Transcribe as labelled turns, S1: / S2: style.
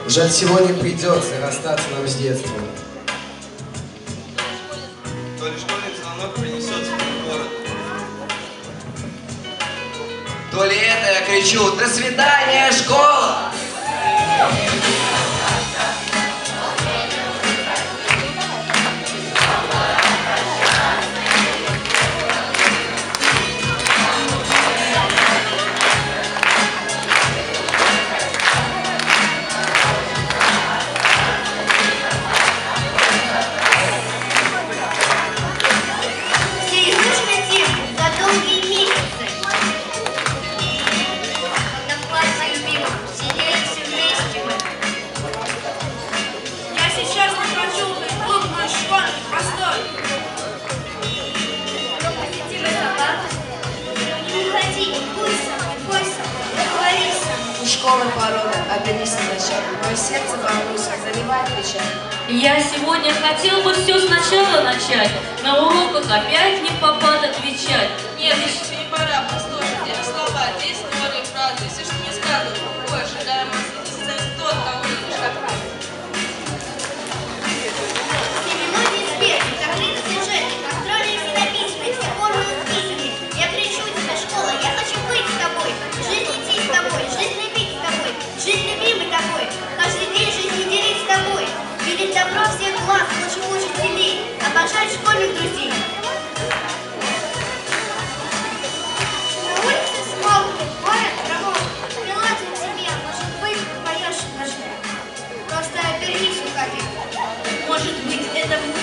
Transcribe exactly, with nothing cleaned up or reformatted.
S1: Жаль, сегодня придется расстаться нам с детством.
S2: То ли школьный звонок принесет в город.
S3: То ли это я кричу: до свидания, школа!
S4: Школы порода, обернись вначале, мое сердце волнуется, заливает печаль.
S5: Я сегодня хотел бы все сначала начать, на уроках опять не в попад отвечать.
S6: Нет, еще не пора, послушать эти слова, действенные фразы, все, что не сказано, больше, дай ему осветить тот, кого видишь как раз.
S7: Все мелодии спеты, закрыты сюжеты, контрольные все написаны, все формулы списаны. Я кричу тебе, школа, я хочу быть с тобой, жизнь идти с тобой, жизнь любить с тобой, жизнь любимой тобой, каждый день жизни делить с тобой, видеть добро всех глаз, лучше учителей, обожать школьных друзей. На улице смолкнет, город промолкнет, мелодия тебе, может быть, поешь наш. Просто обернись, уходи.
S5: Может быть, это будет